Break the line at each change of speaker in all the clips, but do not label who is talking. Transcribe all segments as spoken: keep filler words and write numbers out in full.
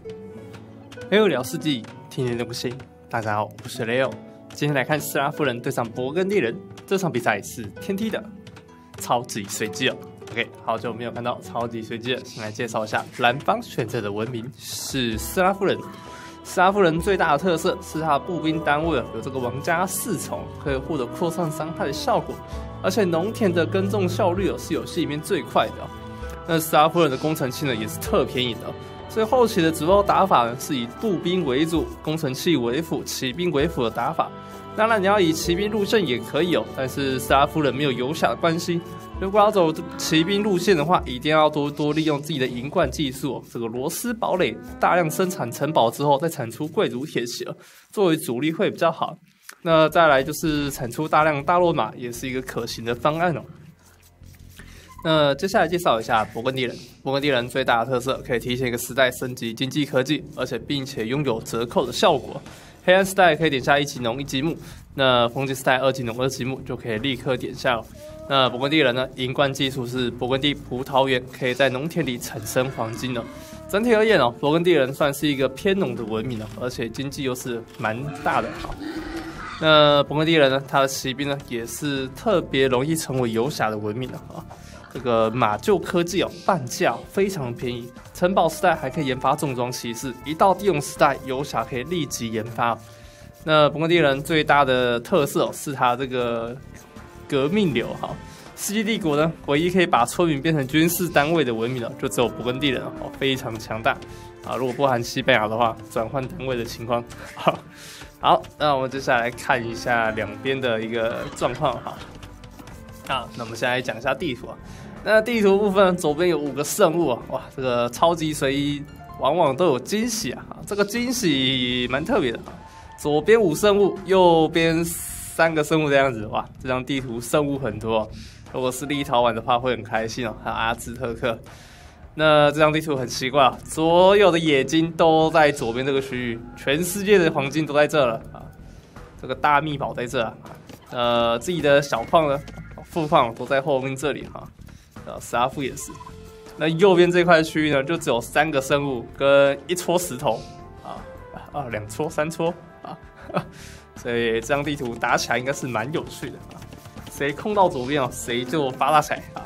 雷欧聊世纪，听人都不信。大家好，我是雷欧。今天来看斯拉夫人对上勃艮第人，这场比赛是天梯的，超级随机哦。OK， 好久没有看到超级随机了，先来介绍一下蓝方选择的文明是斯拉夫人。斯拉夫人最大的特色是它的步兵单位有这个王家四重，可以获得扩散伤害的效果，而且农田的耕种效率是游戏里面最快的。那斯拉夫人的工程器呢也是特便宜的，所以后期的主要打法呢是以步兵为主，工程器为辅，骑兵为辅的打法。当然你要以骑兵路线也可以哦，但是斯拉夫人没有游侠的关系，如果要走骑兵路线的话，一定要多多利用自己的银冠技术、哦，这个螺丝堡垒大量生产城堡之后，再产出贵族铁骑，作为主力会比较好。那再来就是产出大量大落马，也是一个可行的方案哦。那接下来介绍一下勃艮第人。勃艮第人最大的特色可以提前一个时代升级经济科技，而且并且拥有折扣的效果。黑暗时代可以点下一级农一级木，那封建时代二级农二级木就可以立刻点下了。那勃艮第人呢，银冠技术是勃艮第葡萄园，可以在农田里产生黄金的。整体而言哦，勃艮第人算是一个偏农的文明哦，而且经济又是蛮大的。好，那勃艮第人呢，他的骑兵呢也是特别容易成为游侠的文明啊。这个马厩科技哦，半价非常便宜。城堡时代还可以研发重装骑士，一到地勇时代，游侠可以立即研发。那勃艮第人最大的特色哦，是他这个革命流哈。世纪帝国呢，唯一可以把村民变成军事单位的文明哦，就只有勃艮第人哦，非常强大啊。如果不含西班牙的话，转换单位的情况。好，好，那我们接下来看一下两边的一个状况哈。啊，那我们现在来讲一下地图啊。那地图部分左边有五个圣物啊，哇，这个超级随意，往往都有惊喜啊。这个惊喜蛮特别的啊。左边五圣物，右边三个圣物的样子，哇，这张地图圣物很多。如果是立陶宛的话，会很开心哦。还有阿兹特克。那这张地图很奇怪啊，所有的冶金都在左边这个区域，全世界的黄金都在这了啊。这个大秘宝在这啊，呃，自己的小矿呢，副矿都在后面这里哈。呃，斯拉夫也是。那右边这块区域呢，就只有三个生物跟一撮石头啊啊，两撮、三撮啊，所以这张地图打起来应该是蛮有趣的啊。谁空到左边哦，谁就发大财啊！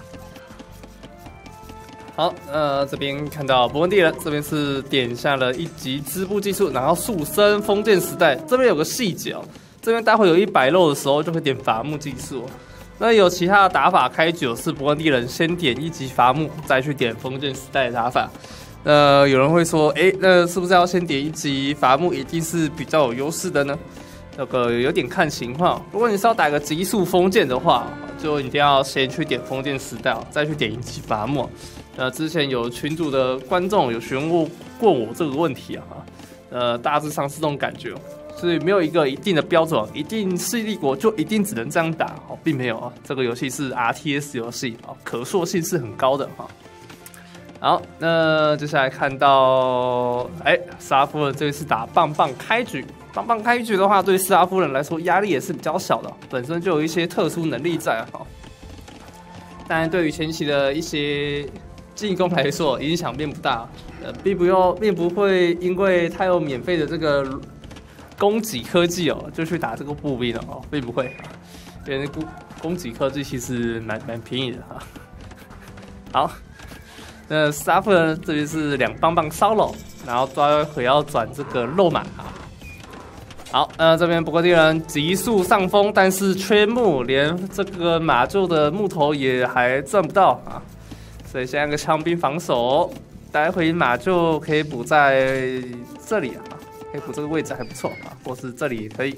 好，呃，这边看到勃艮第人这边是点下了一级织布技术，然后速升封建时代。这边有个细节哦，这边待会有一百肉的时候就会点伐木技术、哦。那有其他的打法开局是勃艮第人先点一级伐木，再去点封建时代的打法。呃，有人会说，哎，那是不是要先点一级伐木，一定是比较有优势的呢？那个有点看情况。如果你是要打个极速封建的话，就一定要先去点封建时代，再去点一级伐木。呃，之前有群组的观众有询问过我这个问题啊，呃，大致上是这种感觉。所以没有一个一定的标准，一定世纪帝国就一定只能这样打，哦，并没有啊。这个游戏是 R T S 游戏，哦，可塑性是很高的哈。好，那接下来看到，哎，斯拉夫人这次打棒棒开局，棒棒开局的话，对斯拉夫人来说压力也是比较小的，本身就有一些特殊能力在哈。当然，对于前期的一些进攻来说，影响并不大，呃，并不用，并不会因为它有免费的这个供给科技哦，就去打这个步兵了哦，并不会，因为供给科技其实蛮蛮便宜的哈。好，那斯拉夫人这边是两棒棒骚扰，然后待会要转这个肉马啊。好，那这边勃艮第人急速上风，但是缺木，连这个马厩的木头也还赚不到啊，所以现在个枪兵防守，待会马厩可以补在这里啊。可以补这个位置还不错啊，或是这里也可以。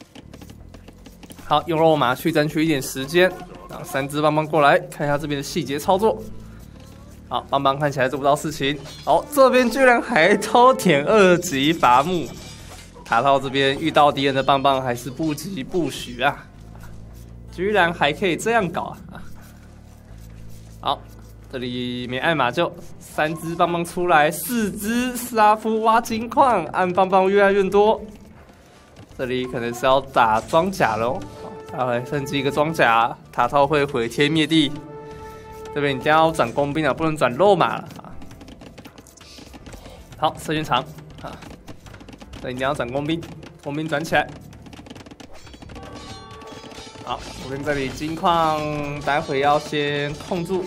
好，用肉马去争取一点时间，然后三只棒棒过来看一下这边的细节操作。好，棒棒看起来做不到事情。好，这边居然还偷点二级伐木，塔套这边遇到敌人的棒棒还是不疾不徐啊，居然还可以这样搞啊！好。这里没按马厩，三只棒棒出来，四只斯拉夫挖金矿，按棒棒越来越多。这里可能是要打装甲喽，待会升级一个装甲，塔套会毁天灭地。这边一定要转工兵了，不能转肉马了啊！ 好，射箭场啊，这一定要转工兵，工兵转起来。好，我跟这里金矿，待会要先控住。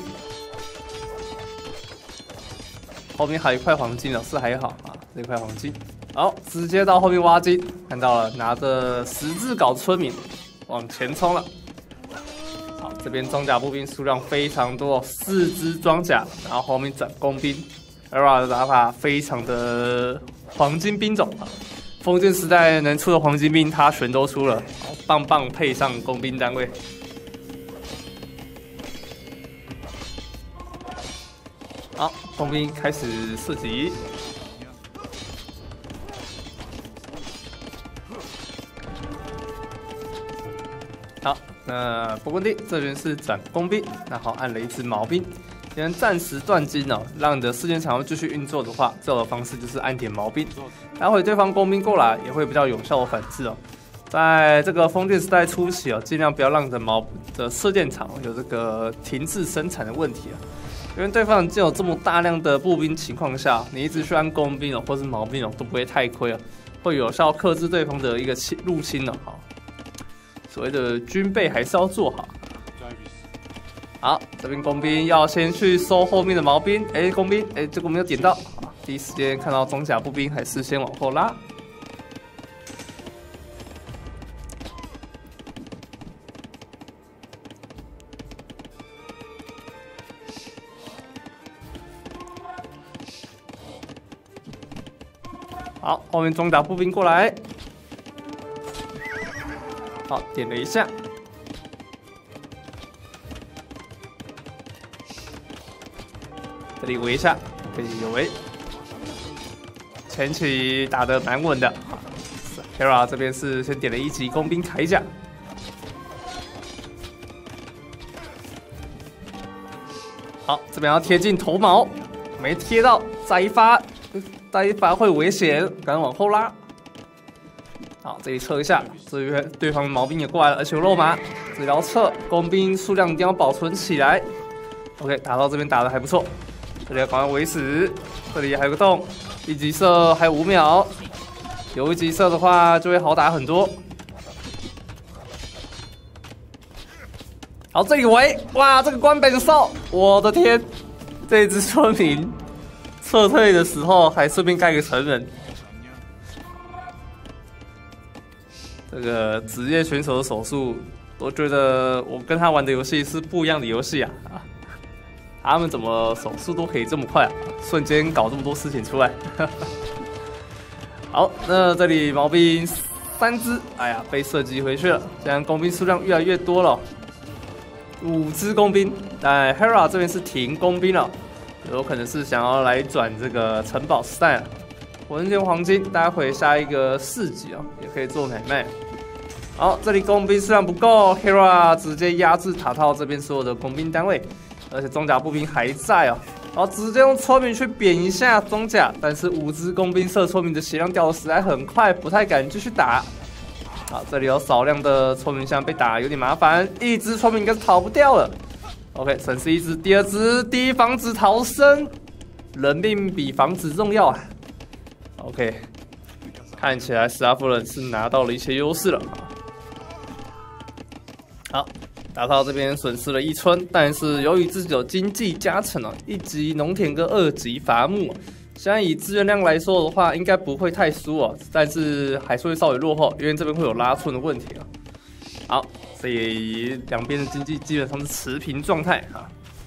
后面还有一块黄金哦，是还好啊，这块黄金。好，直接到后面挖金，看到了，拿着十字镐村民往前冲了。好，这边装甲步兵数量非常多，四只装甲，然后后面转工兵。E R A 的打法非常的黄金兵种啊，封建时代能出的黄金兵，他全都出了，棒棒配上工兵单位。好，工兵开始射击。好，那勃艮第这边是转工兵，然后按了一支毛兵，先暂时断金哦，让你的事件场继续运作的话，最好的方式就是按点毛兵，待会对方工兵过来也会比较有效的反制哦。在这个封建时代初期哦，尽量不要让你的毛的射箭场有这个停滞生产的问题啊。因为对方已经有这么大量的步兵情况下，你一直去按工兵哦，或是毛兵哦，都不会太亏哦，会有效克制对方的一个入侵哦。好，所谓的军备还是要做好。好，这边工兵要先去收后面的毛兵，哎，工兵，哎，这个没有点到，第一时间看到装甲步兵，还是先往后拉。好，后面装甲步兵过来，好，点了一下，这里围一下，这里有围，前期打得蛮稳的。E R A 这边是先点了一级工兵铠甲，好，这边要贴近头毛，没贴到，再一发。再一发会危险，赶紧往后拉。好，这里撤一下，这边对方毛兵也过来了，而且有肉麻，这里要撤，工兵数量一定要保存起来。OK， 打到这边打得还不错，这里要赶快围死，这里还有个洞，一级射还有五秒，有一级射的话就会好打很多。好，这里围，哇，这个关本兽，我的天，这只村民。撤退的时候还顺便盖个城门，这个职业选手的手速，我觉得我跟他玩的游戏是不一样的游戏啊！啊，他们怎么手速都可以这么快啊？瞬间搞这么多事情出来。好，那这里毛兵三只，哎呀，被射击回去了。这样工兵数量越来越多了，五只工兵，但 E R A 这边是停工兵了。有可能是想要来转这个城堡时代啊，文件黄金，待会下一个市集哦，也可以做买卖。好，这里工兵数量不够 ，E R A 直接压制塔套这边所有的工兵单位，而且装甲步兵还在哦，然后直接用村民去扁一下装甲，但是五只工兵射村民的血量掉的实在很快，不太敢继续打。好，这里有少量的村民现在被打有点麻烦，一只村民应该是逃不掉了。OK， 损失一只，第二只，第一防止逃生，人命比防止重要啊。OK， 看起来斯拉夫人是拿到了一些优势了。好，打到这边损失了一村，但是由于自己有经济加成哦，一级农田跟二级伐木，现在以资源量来说的话，应该不会太输哦，但是还是会稍微落后，因为这边会有拉村的问题啊。好。所以两边的经济基本上是持平状态啊。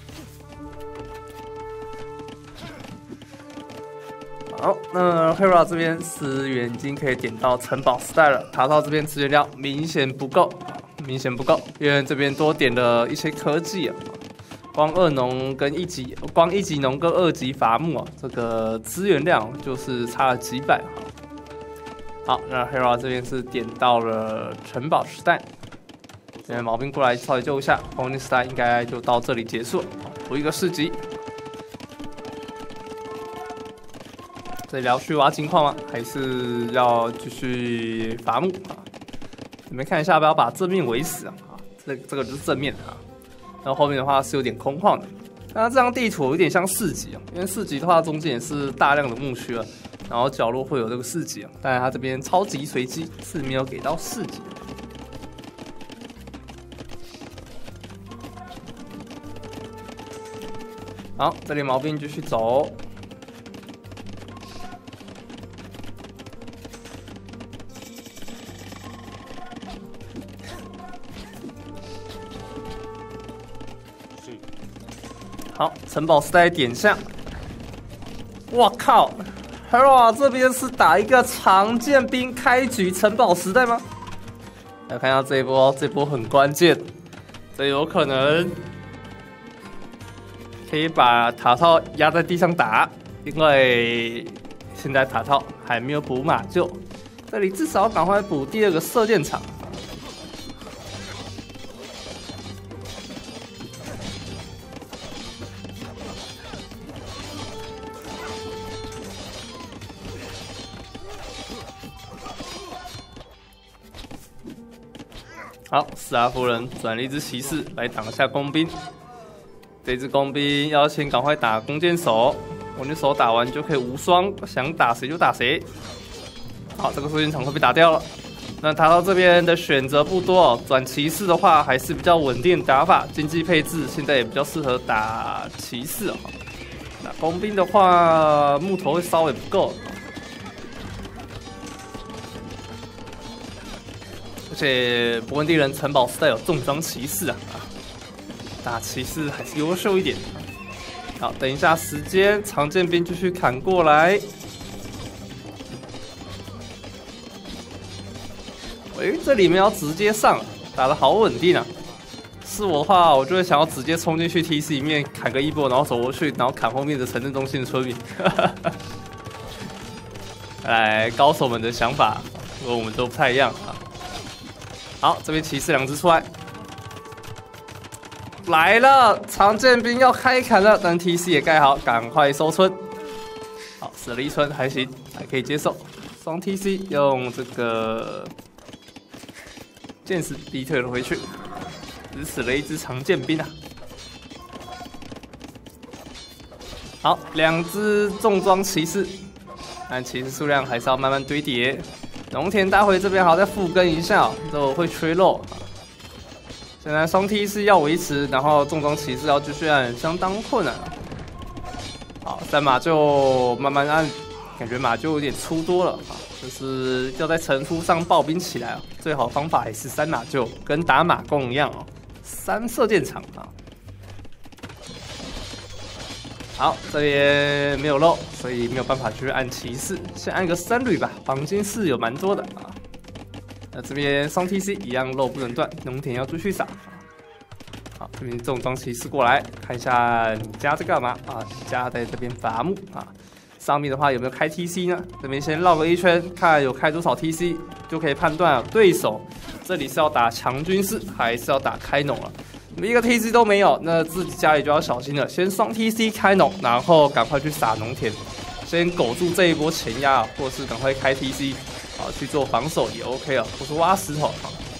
好，那 E R A 这边资源已经可以点到城堡时代了，塔套这边资源量明显不够，明显不够，因为这边多点了一些科技啊，光二农跟一级，光一级农跟二级伐木啊，这个资源量就是差了几百。好，那 E R A 这边是点到了城堡时代。现在毛兵过来稍微救一下，封建时代应该就到这里结束，补一个市集。这里要去挖金矿吗？还是要继续伐木啊？你们看一下，要不要把正面围死啊？这这个就是正面啊。然后后面的话是有点空旷的。 那这张地图有点像市集啊，因为市集的话中间也是大量的墓区啊，然后角落会有这个市集啊，但是它这边超级随机是没有给到市集。好，这里毛兵继续走。好，城堡时代点下。我靠 ，Hero 这边是打一个长剑兵开局城堡时代吗？来看一下这一波，这一波很关键，这有可能。可以把塔套压在地上打，因为现在塔套还没有补马厩，这里至少赶快补第二个射箭场。好，斯拉夫人转了一只骑士来挡下工兵。这只工兵要先赶快打弓箭手，弓箭手打完就可以无双，想打谁就打谁。好，这个射箭场会被打掉了。那塔到这边的选择不多哦，转骑士的话还是比较稳定的打法，经济配置现在也比较适合打骑士哦。那工兵的话，木头会稍微不够，而且勃艮第人城堡时代有重装骑士啊。打骑士还是优秀一点。好，等一下时间，长剑兵继续砍过来。喂，这里面要直接上，打得好稳定啊！是我的话，我就会想要直接冲进去 T C 里面砍个一波，然后走过去，然后砍后面的城镇中心的村民。来，高手们的想法和我们都不太一样啊。好，这边骑士两只出来。来了，长剑兵要开砍了，但 T C 也盖好，赶快收村。好，死了一村还行，还可以接受。双 T C 用这个剑士逼退了回去，只死了一只长剑兵啊。好，两只重装骑士，但骑士数量还是要慢慢堆叠。农田待会这边还要再复更一下，都会缺肉。现在双 T 是要维持，然后重装骑士要继续按，相当困难。好，三马就慢慢按，感觉马就有点出多了啊，就是要在城出上暴兵起来啊。最好方法还是三马厩，跟打马弓一样哦，三射箭场啊。好，这边没有肉，所以没有办法去按骑士，先按个僧侣吧，黄金是有蛮多的啊。那这边双 T C 一样肉不能断，农田要继续撒。好，这边重装骑士过来看一下你家在干嘛啊？你家在这边伐木啊。上面的话有没有开 T C 呢？这边先绕个一圈，看有开多少 T C， 就可以判断对手这里是要打强军事还是要打开农了。一个 T C 都没有，那自己家里就要小心了。先双 T C 开农，然后赶快去撒农田，先苟住这一波前压，或是赶快开 T C。好，去做防守也 OK 啊，或是挖石头。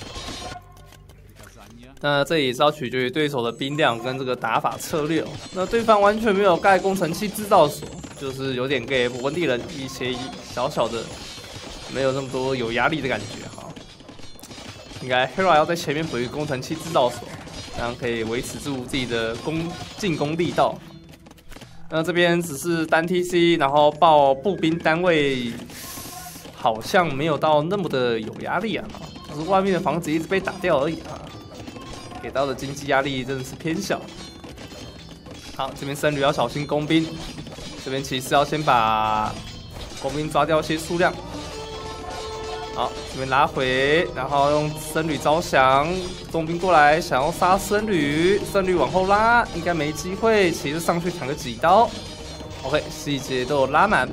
那这也是要取决于对手的兵量跟这个打法策略哦。那对方完全没有盖工程器制造所，就是有点给勃艮第人一些小小的没有那么多有压力的感觉哈。应该 Hera 要在前面补一个工程器制造所，这样可以维持住自己的攻进攻力道。那这边只是单 T C， 然后报步兵单位。好像没有到那么的有压力啊，只是外面的房子一直被打掉而已啊，给到的经济压力真的是偏小。好，这边僧侣要小心工兵，这边骑士要先把工兵抓掉一些数量。好，这边拉回，然后用僧侣招降，重兵过来想要杀僧侣，僧侣往后拉，应该没机会，骑士上去砍个几刀。OK， 细节都有拉满。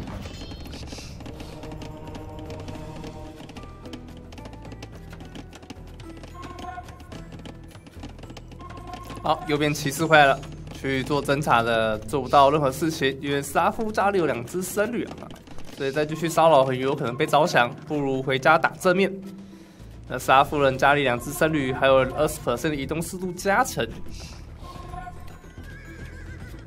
好，右边骑士回来了，去做侦查的做不到任何事情，因为斯拉夫家里有两只僧侣啊，所以再继续骚扰很有可能被招降，不如回家打正面。那斯拉夫人家里两只僧侣还有 百分之二十 的移动速度加成。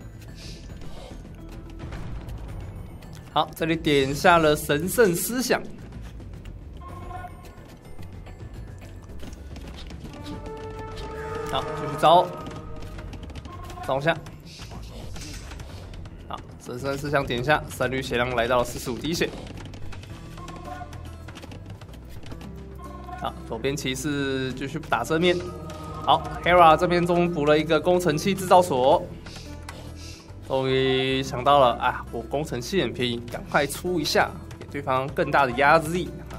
好，这里点下了神圣思想。好，继续招，招下。好，神圣思想点下，三率血量来到了四十五滴血。好，左边骑士继续打正面。好 ，Hera 这边终于补了一个工程器制造所。 终于想到了啊！我工程器很便宜，赶快出一下，给对方更大的压制力啊！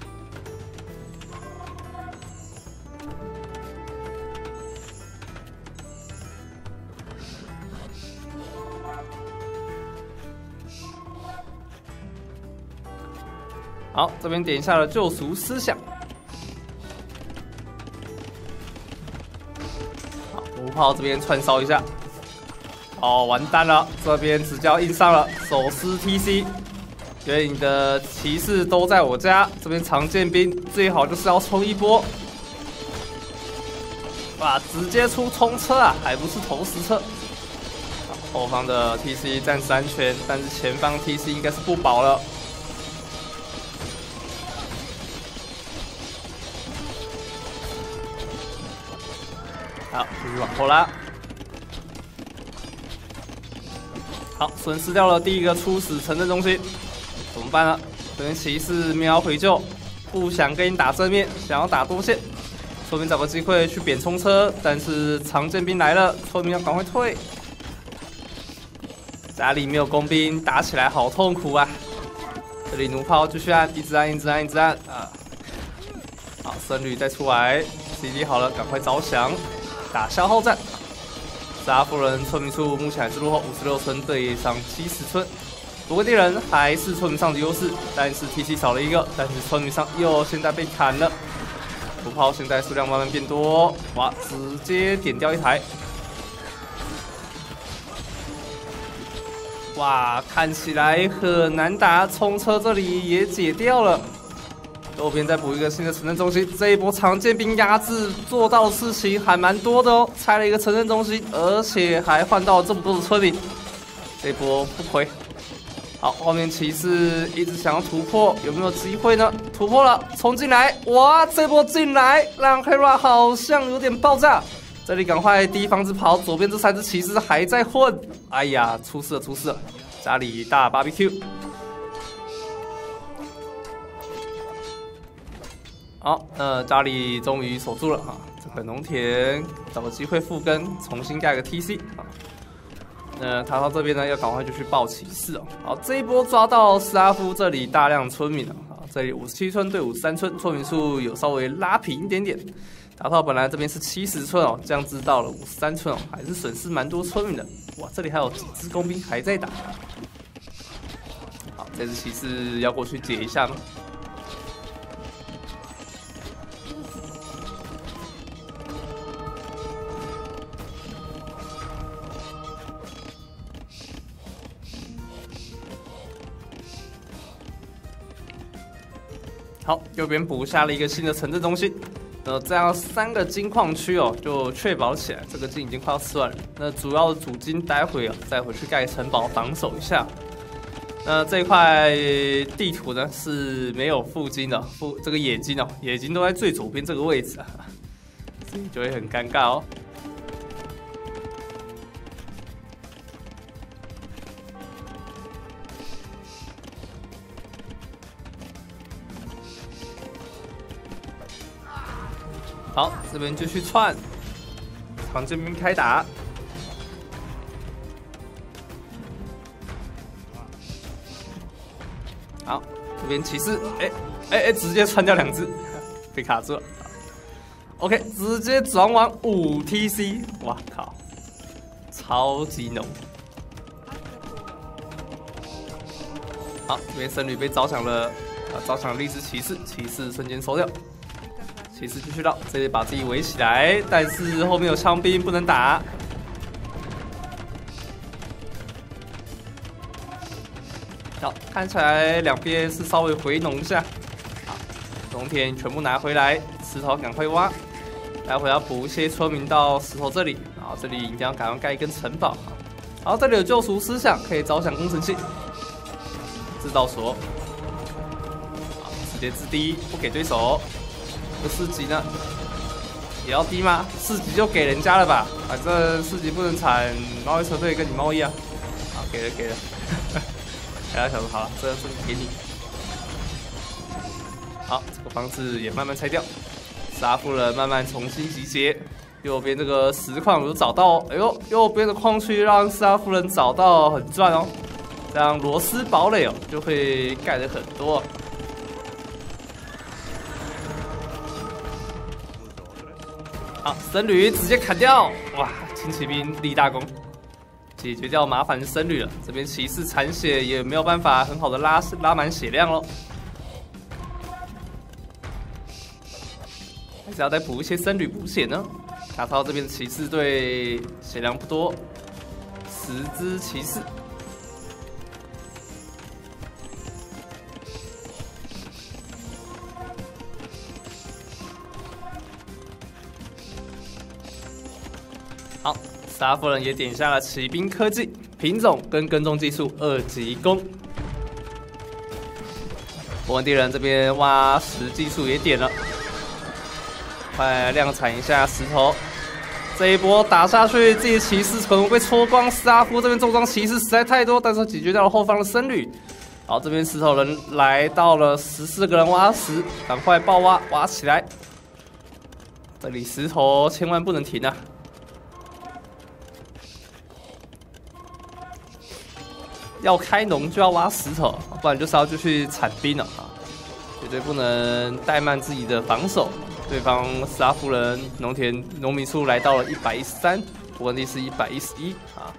好，这边点下了救赎思想。好，弩炮这边串烧一下。 哦，完蛋了！这边直接硬上了，手撕 T C， 因为你的骑士都在我家，这边长剑兵最好就是要冲一波，哇，直接出冲车啊，还不是投石车。后方的 T C 暂时安全，但是前方 T C 应该是不保了。好，继续往后拉。 好，损失掉了第一个初始城镇中心，怎么办呢？这边骑士没有回救，不想跟你打正面，想要打多线，村民找个机会去扁冲车，但是长剑兵来了，村民要赶快退。家里没有工兵，打起来好痛苦啊！这里弩炮继续按，一直按，一直按，一直按啊！好，僧侣再出来 ，C D 好了，赶快着降，打消耗战。 沙夫人村民数目前还是落后五十六村对上七十村，不过猎人还是村民上的优势，但是 T C 少了一个，但是村民上又现在被砍了，弩炮现在数量慢慢变多，哇，直接点掉一台，哇，看起来很难打，冲车这里也解掉了。 右边再补一个新的城镇中心，这一波长剑兵压制做到的事情还蛮多的哦，拆了一个城镇中心，而且还换到了这么多的村民，这一波不亏。好，后面骑士一直想要突破，有没有机会呢？突破了，冲进来，哇，这波进来让 Hera 好像有点爆炸，这里赶快第一防止跑，左边这三只骑士还在混，哎呀，出事了，出事了，家里大 B B Q。 好，那家里终于守住了哈，这个农田找个机会复耕，重新盖个 T C 啊。那塔塔这边呢，要赶快就去报骑士哦。好，这一波抓到斯拉夫这里大量村民了啊，这里五十七村对五十三村，村民数有稍微拉平一点点。塔塔本来这边是七十村哦，降至到了五十三村哦，还是损失蛮多村民的。哇，这里还有几支工兵还在打。好，这支骑士要过去解一下吗？ 好，右边补下了一个新的城镇中心，呃，这样三个金矿区哦，就确保起来。这个金已经快要吃完了，那主要的主金待会啊再回去盖城堡防守一下。那这一块地图呢是没有副金的，副这个野金哦，野金都在最左边这个位置啊，所以就会很尴尬哦。 好，这边继续串，长剑兵开打。好，这边骑士，哎哎哎，直接穿掉两只，被卡住了。OK， 直接转往五 T C， 哇靠，超级浓。好，这边僧侣被招抢了，啊，招抢了一只骑士，骑士瞬间收掉。 骑士继续绕，这里把自己围起来，但是后面有枪兵不能打。好，看起来两边是稍微回农一下。好，农田全部拿回来，石头赶快挖，待会要补一些村民到石头这里，然后这里一定要赶快盖一根城堡。好，这里有救赎思想，可以招降工程器。 制造所，直接制低，不给对手。这四级呢，也要低吗？四级就给人家了吧，反正四级不能产猫一车队跟你猫一样。好，给了给了。大家想说好了，这个是给你。好，这个房子也慢慢拆掉，杀夫人慢慢重新集结。右边这个实矿有找到，哎呦，右边的矿区让杀夫人找到很赚哦，这样螺丝堡垒哦就会盖的很多。好，僧侣直接砍掉，哇，轻骑兵立大功，解决掉麻烦僧侣了。这边骑士残血也没有办法很好的拉拉满血量喽。还是要再补一些僧侣补血呢。塔涛这边的骑士队血量不多，十只骑士。好，杀夫人也点下了骑兵科技品种跟跟踪技术二级攻。伯文地人这边挖石技术也点了。快量产一下石头，这一波打下去，自己骑士可能被戳光。斯拉夫这边重装骑士实在太多，但是解决掉了后方的僧侣。好，这边石头人来到了十四个人挖石，赶快爆挖，挖起来！这里石头千万不能停啊！要开农就要挖石头，不然就是要继续产兵了啊！绝对不能怠慢自己的防守。对方斯拉夫人农田农民数来到了一百一十三，伯文第是一百一十一啊。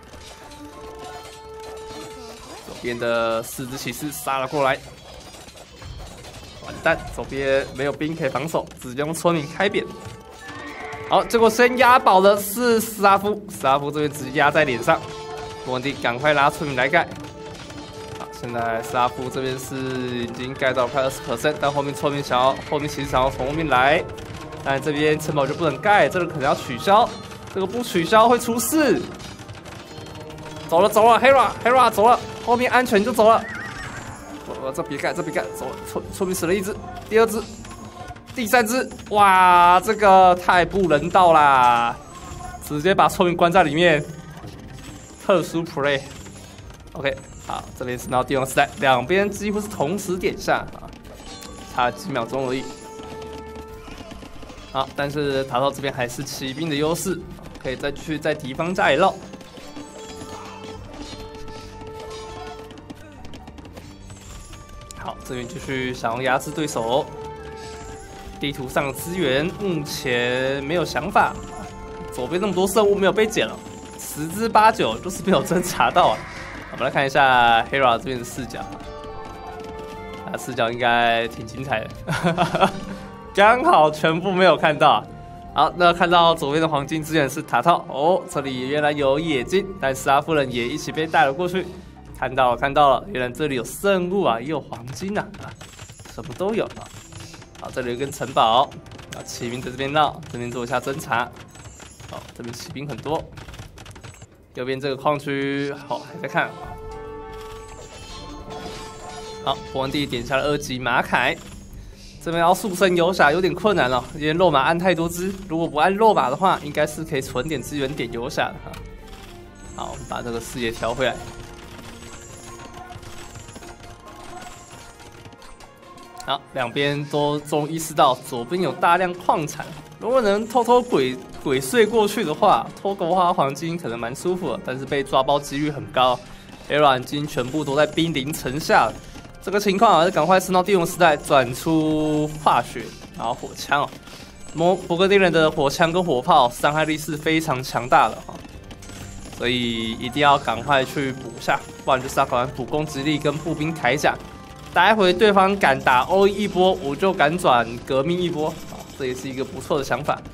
左边的四只骑士杀了过来，完蛋，左边没有兵可以防守，直接用村民开扁。好，结果先压宝的是斯拉夫，斯拉夫这边直接压在脸上，伯文第赶快拉村民来盖。现在斯拉夫这边是已经盖到快二十 percent， 但后面村民想要，后面其实想要从后面来，但这边城堡就不能盖，这个可能要取消，这个不取消会出事。走了走了 ，Hera Hera 走了，后面安全就走了。我这别盖，这别盖，走了，村村民死了一只，第二只，第三只，哇，这个太不人道啦！直接把村民关在里面，特殊 play。OK。好，这边是到帝王时代，两边几乎是同时点下啊，差几秒钟而已。好，但是塔套这边还是骑兵的优势，可以再去在敌方家里绕。好，这边继续想要压制对手。地图上的资源目前没有想法，左边那么多生物没有被捡了，十之八九就是没有侦查到啊。我们来看一下 Hera 这边的视角，他视角应该挺精彩的，刚好全部没有看到。好，那看到左边的黄金资源是塔套哦，这里原来有冶金，但斯拉夫人也一起被带了过去。看到了，看到了，原来这里有圣物啊，也有黄金啊，啊，什么都有啊。好，这里有一根城堡，啊，骑兵在这边绕，这边做一下侦查。好，这边骑兵很多。右边这个矿区，好，还在看。好，伯文第点下了二级马凯，这边要速升游侠有点困难了，因为肉马按太多只，如果不按肉马的话，应该是可以存点资源点游侠的哈。好，我们把这个视野调回来。好，两边都终于意识到左边有大量矿产，如果能偷偷鬼鬼祟过去的话，偷个花黄金可能蛮舒服的，但是被抓包几率很高。Hera 已经全部都在兵临城下了，这个情况还是赶快升到帝王时代，转出化学，然后火枪哦。摩伯格丁人的火枪跟火炮伤害力是非常强大的哈，所以一定要赶快去补下，不然就是要赶快补攻击力跟步兵铠甲。待会对方敢打欧一波，我就敢转革命一波啊，这也是一个不错的想法。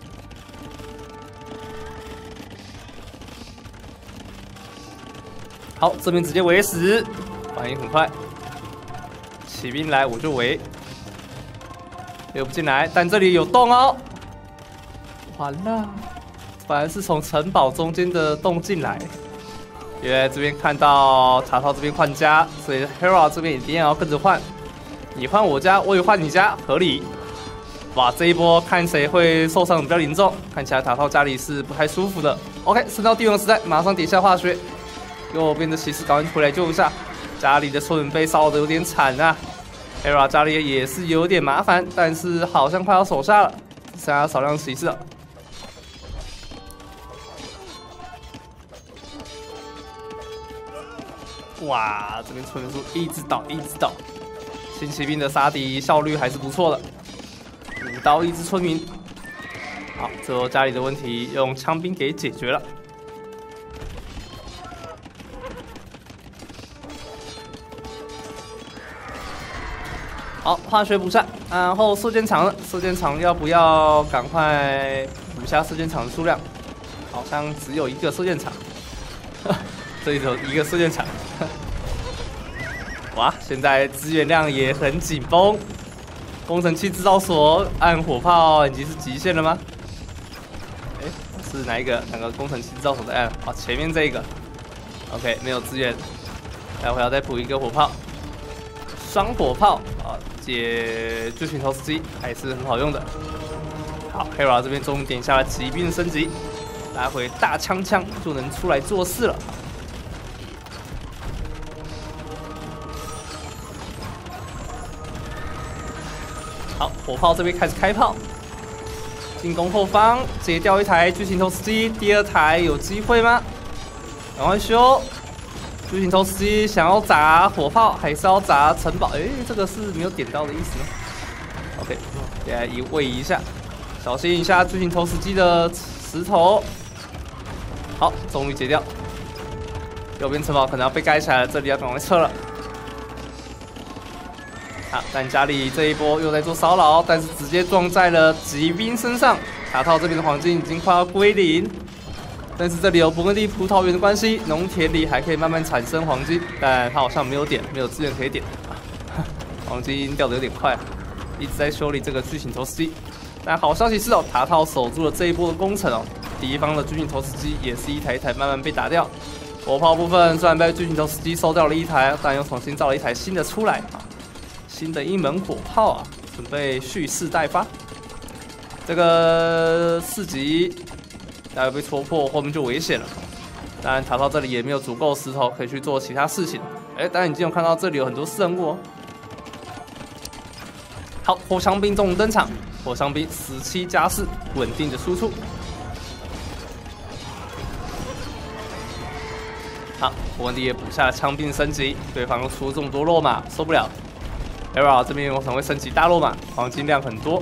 好，这边直接围死，反应很快，骑兵来我就围，溜不进来，但这里有洞哦，完了，反而是从城堡中间的洞进来， 因为这边看到塔套这边换家，所以 Hera 这边一定要跟着换。你换我家，我也换你家，合理。哇，这一波看谁会受伤比较严重，看起来塔套家里是不太舒服的。OK， 升到帝王时代，马上点下化学。右边的骑士赶紧回来救一下，家里的村民被烧的有点惨啊。Hera 家里也是有点麻烦，但是好像快要守下了，剩下少量骑士了。 哇，这边村民数一直倒，一直倒。新骑兵的杀敌效率还是不错的，五刀一只村民。好，最后家里的问题用枪兵给解决了。好，化学补下，然后射箭场了。射箭场要不要赶快补下射箭场的数量？好像只有一个射箭场。这里有一个射箭场，哇！现在资源量也很紧绷，工程器制造所按火炮已经是极限了吗？哎，是哪一个？哪个工程器制造所在按？啊，前面这个。OK， 没有资源，待会要再补一个火炮，双火炮啊，解巨型投石机还是很好用的。好 ，Hera 这边终于点下了骑兵升级，来回大枪枪就能出来做事了。 好，火炮这边开始开炮，进攻后方，截掉一台巨型投石机，第二台有机会吗？赶快修！巨型投石机想要砸火炮，还是要砸城堡？哎，这个是没有点到的意思吗 ？OK， 来移位移一下，小心一下巨型投石机的石头。好，终于截掉。右边城堡可能要被盖起来了，这里要赶快撤了。 啊！但家里这一波又在做骚扰，但是直接撞在了骑兵身上。塔套这边的黄金已经快要归零，但是这里有勃艮第葡萄园的关系，农田里还可以慢慢产生黄金，但他好像没有点，没有资源可以点。黄金掉的有点快，一直在修理这个巨型投石机。但好消息是哦，塔套守住了这一波的工程哦。敌方的巨型投石机也是一台一台慢慢被打掉。火炮部分虽然被巨型投石机收掉了一台，但又重新造了一台新的出来啊。 新的一门火炮啊，准备蓄势待发。这个四级，大概被戳破，后面就危险了。当然，塔到这里也没有足够石头可以去做其他事情。哎，当然，已经有看到这里有很多私人物哦。好，火枪兵终于登场，火枪兵十七加四，稳定的输出。好，勃艮第也补下了枪兵升级，对方又出这么多肉马，受不了。 Hera 这边有可能会升级大肉马，黄金量很多。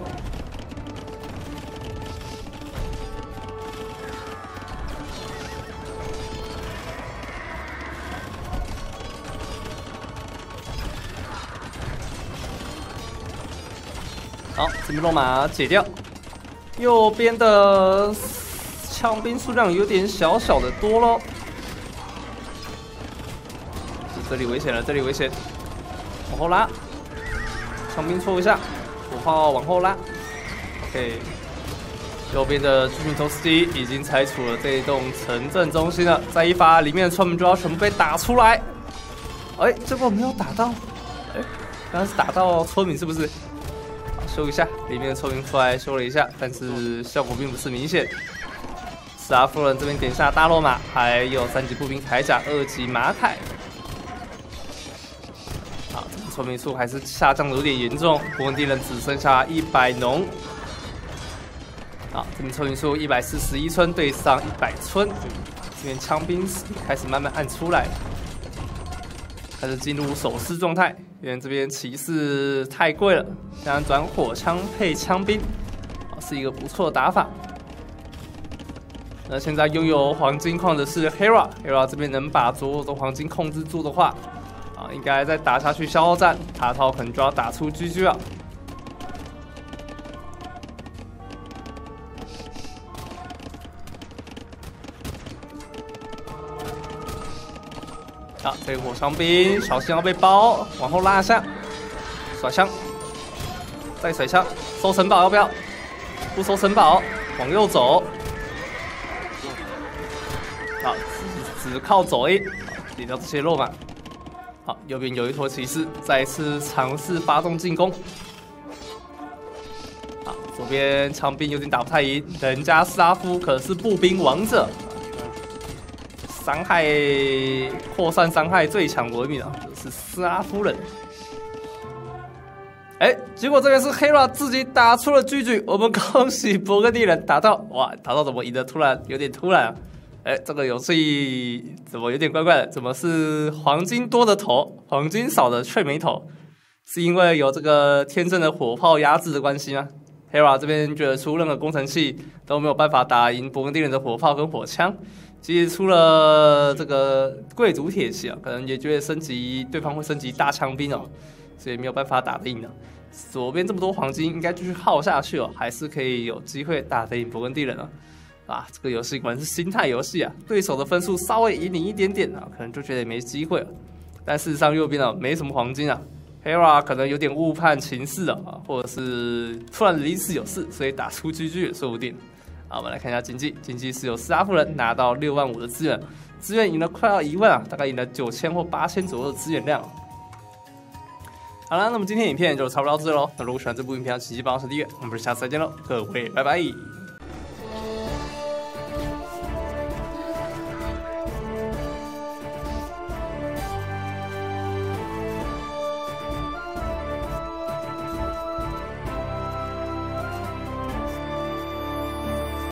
好，这边肉马解掉，右边的枪兵数量有点小小的多咯。这里危险了，这里危险，往后拉。 枪兵戳一下，火炮往后拉。OK， 右边的巨型投石机已经拆除了这一栋城镇中心了，再一发，里面的村民就要全部被打出来。哎，结果没有打到，哎，刚刚是打到村民是不是？好，修一下，里面的村民出来修了一下，但是效果并不是明显。斯拉夫人这边点下大罗马，还有三级步兵铠甲，二级马铠。 好，村民数还是下降的有点严重，勃艮第人只剩下一百农。好，这边村民数一百四十一村对上一百村，这边枪兵开始慢慢按出来，开始进入守势状态。因为这边骑士太贵了，这样转火枪配枪兵，是一个不错的打法。那现在拥有黄金矿的是 Hera，Hera 这边能把所有的黄金控制住的话。 啊，应该再打下去消耗战，塔套可能就要打出 G G 了。好，这个火枪兵小心要被包，往后拉一下，甩枪，再甩枪，收城堡要不要？不收城堡，往右走。好，资只靠走 A 领掉这些肉马。好，右边有一坨骑士，再一次尝试发动进攻。好，左边枪兵有点打不太赢，人家斯拉夫可是步兵王者，伤害扩散伤害最强国民啊，就是斯拉夫人。哎，结果这边是 Hera 自己打出了G G，我们恭喜勃艮第人打到，哇，打到怎么赢得突然有点突然啊！哎，这个游戏怎么有点怪怪的？怎么是黄金多的头，黄金少的却没头？是因为有这个天正的火炮压制的关系吗 ？Hera 这边觉得出任何工程器都没有办法打赢勃艮第人的火炮跟火枪，其实出了这个贵族铁骑啊，可能也觉得升级对方会升级大枪兵哦，所以没有办法打得赢的。左边这么多黄金，应该继续耗下去哦，还是可以有机会打得赢勃艮第人啊。啊，这个游戏果然是心态游戏啊！对手的分数稍微赢你一点点啊，可能就觉得没机会了。但事实上右边啊没什么黄金啊 ，Hera 可能有点误判情势啊，或者是突然临时有事，所以打出 G G 也说不定。好，我们来看一下经济，经济是有斯拉夫人拿到六万五的资源，资源赢了快要一万啊，大概赢了九千或八千左右的资源量。好了，那么今天影片就差不多到这喽。那如果喜欢这部影片，请记得帮我订阅，我们下次再见喽，各位拜拜。